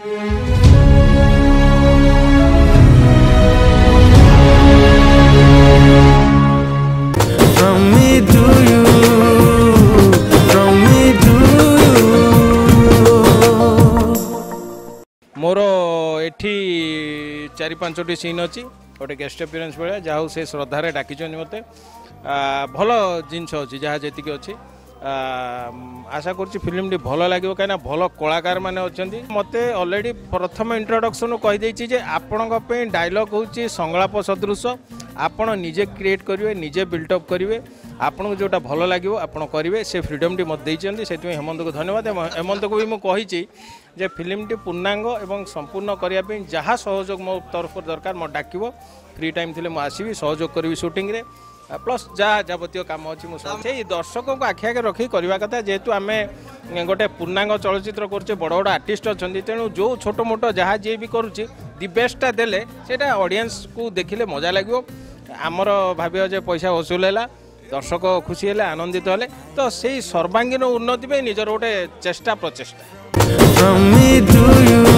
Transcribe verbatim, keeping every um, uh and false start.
मोर एठी चारि पांचटी सीन अच्छी गोटे गेस्ट अपीयरेंस भाया जहाँ से श्रद्धार डाकी मत भल जिनस अच्छी जहाँ जी अच्छी आशा कर फिल्म टी भल लगे कहीं भल कलाकार मैंने अच्छा मत अलरेडी प्रथम इंट्रोडक्शन कहीदे आपण डायलॉग हूँ संलाप सदृश आपण निजे क्रिएट करेंगे निजे बिल्टअप करेंगे आपन जोटा भल लगे आपड़ करेंगे से फ्रीडम टी मत देते से हेमंत को धन्यवाद। हेमंत को भी मुझे जे फिल्म टी पूर्णांग एवं संपूर्ण करने जहाँ सहयोग मो तरफ दरकार मो डाक फ्री टाइम थी मुझे सहयोग करी शूटिंग रे प्लस जहाँ जबतीय कम अच्छी मुझे दर्शकों को आखि आगे रखी करवा कथा जेहेतु आम गोटे पूर्णांग चलचित्र कर बड़ बड़ आर्टिस्ट अच्छा तेणु जो छोट मोट जहाँ जी भी करुच्ची दि बेस्टा देले सेटा ऑडियंस को देखिले मजा लगे आमर भाव पैसा वसूल है दर्शक खुशी है आनंदित हेले तो से सर्वांगीन उन्नति निजर गोटे चेष्टा प्रचेष्टा।